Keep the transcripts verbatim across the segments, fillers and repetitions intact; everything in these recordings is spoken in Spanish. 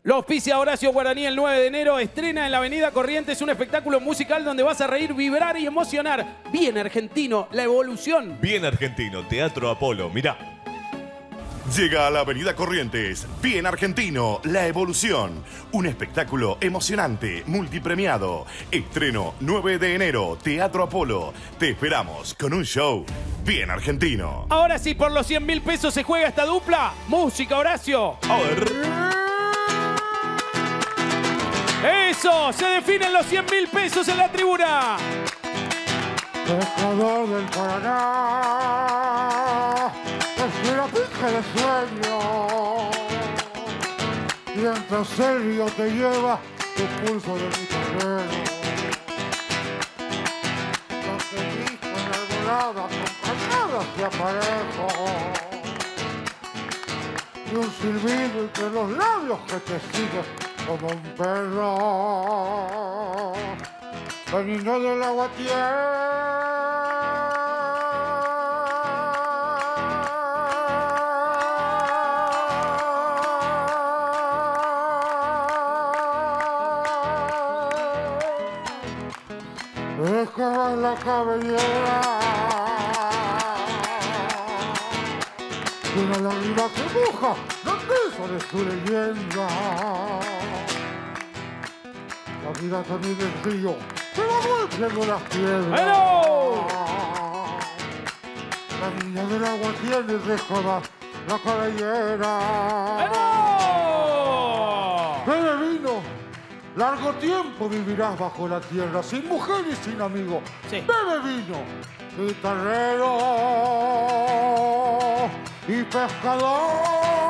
Lo auspicia Horacio Guaraní el nueve de enero. Estrena en la Avenida Corrientes un espectáculo musical donde vas a reír, vibrar y emocionar. Bien argentino, la evolución. Bien argentino, Teatro Apolo. Mirá. Llega a la Avenida Corrientes, Bien Argentino, La Evolución. Un espectáculo emocionante, multipremiado. Estreno nueve de enero, Teatro Apolo. Te esperamos con un show bien argentino. Ahora sí, por los cien mil pesos se juega esta dupla. Música, Horacio. A ver. Eso, se definen los cien mil pesos en la tribuna. Pescador del Paraná, es la pija de sueño. Mientras el río te lleva tu pulso de mi terreno. No te visto en la arbolada con cañadas de aparejo. Y un silbido entre los labios que te sigue como un perro. Venido del agua tierra. Deja en la cabellera una lágrima que moja los besos de su leyenda. La vida también es río, pero vuelven las piedras. ¡Bueno! La niña del agua tiene dejada la cabellera. ¡Bueno! Bebe vino, largo tiempo vivirás bajo la tierra, sin mujer y sin amigo. Sí. Bebe vino, guitarrero y pescador.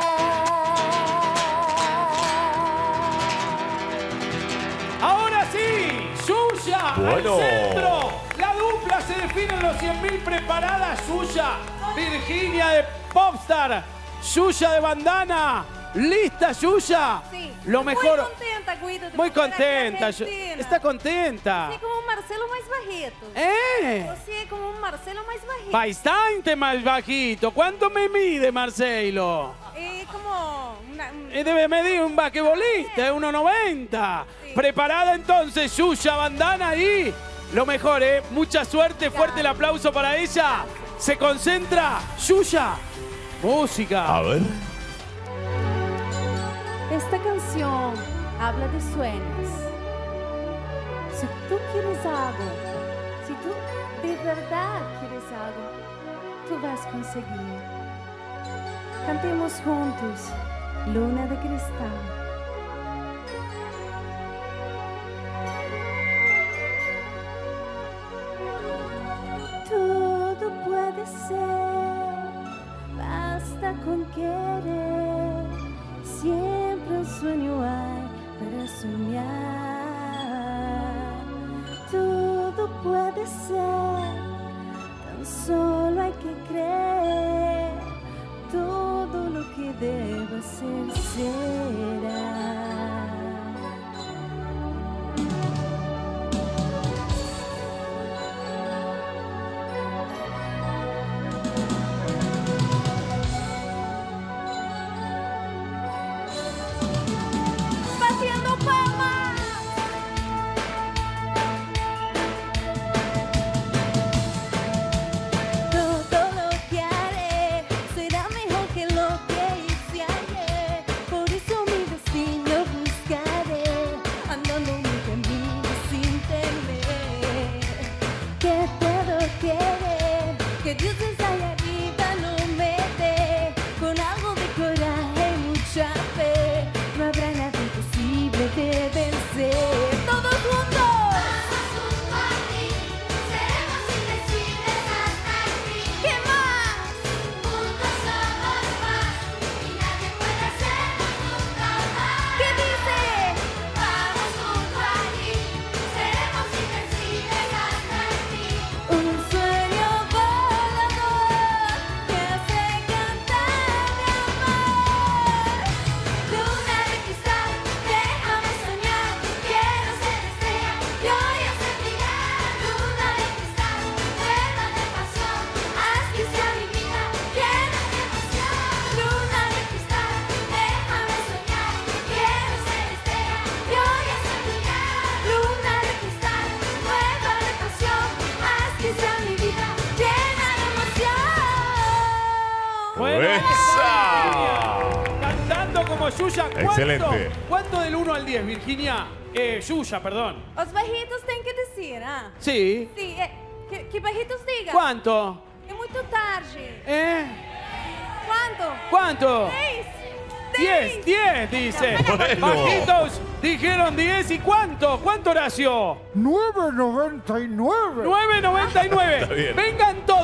Ahora sí, Yuya Bueno. al centro. La dupla se define en los cien mil. Preparada Yuya. Virginia de Popstar. Yuya de Bandana. ¿Lista, Yuya? Sí. Lo mejor. Muy contenta, Guido. de Muy volver aquí a contenta. Yu- Argentina. Está contenta. Sí, como un Marcelo más bajito. ¿Eh? Você como un Marcelo más bajito. Bastante más bajito. ¿Cuánto me mide, Marcelo? Eh, como una, un- Eh, Debe medir un basquetbolista, es uno noventa. Sí. Preparada entonces, Yuya Bandana ahí. Lo mejor, ¿eh? Mucha suerte, fuerte el aplauso para ella. Se concentra, Yuya. Música. A ver. Esta canción habla de sueños. Si tú quieres algo, si tú de verdad quieres algo, tú vas a conseguir. Cantemos juntos, Luna de Cristal. Todo puede ser, basta con querer. Siempre un sueño hay para soñar. Todo puede ser, tan solo hay que creer. Todo lo que deba ser será. Batiendo palmas. Todo lo que haré será mejor que lo que hice ayer. Por eso Yuya. ¿Cuánto, Excelente. ¿Cuánto del uno al diez, Virginia? Eh, Yuya, perdón. Os bajitos têm que descer, ah? Sí. Sim, é, que, que bajitos diga. ¿Cuánto? É muito tarde. ¿Eh? Quanto? ¿Cuánto? Dez. diez, diez, dice. Bueno. Bajitos dijeron diez. ¿Y cuánto? ¿Cuánto, Horacio? nueve noventa y nueve. nueve noventa y nueve. Está bien. Vengan todos.